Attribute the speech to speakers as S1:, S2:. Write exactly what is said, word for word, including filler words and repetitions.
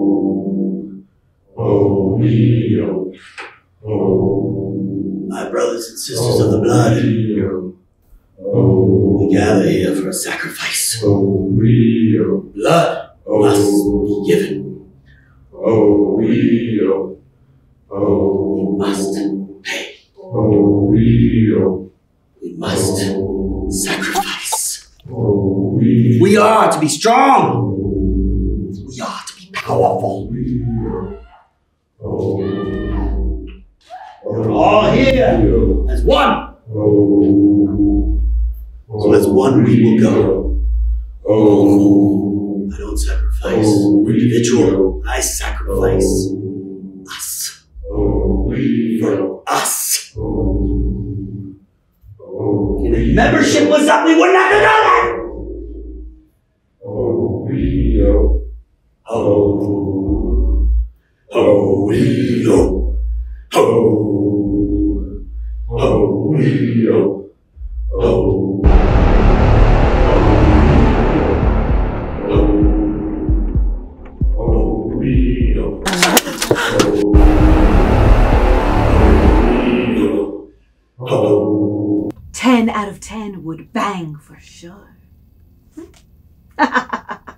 S1: Oh, Micheal. Oh,
S2: my brothers and sisters of the blood,
S1: oh,
S2: we gather here for a sacrifice.
S1: oh, Micheal.
S2: Blood must be given.
S1: Oh, Micheal. Oh,
S2: We must pay.
S1: oh, Micheal.
S2: We must sacrifice.
S1: Oh, Micheal.
S2: We are to be strong. We are to be powerful.
S1: Oh,
S2: We're all here as one.
S1: oh,
S2: So as one we will go.
S1: oh,
S2: I don't sacrifice an individual. I sacrifice us.
S1: oh,
S2: For us.
S1: oh, oh,
S2: And if membership was up, we wouldn't have to do that.
S1: oh, Micheal.
S2: Oh, oh, Micheal. Oh,
S1: Oh, Micheal.
S2: oh,
S1: Oh, Micheal. Oh,
S3: Ten out of ten would bang for sure.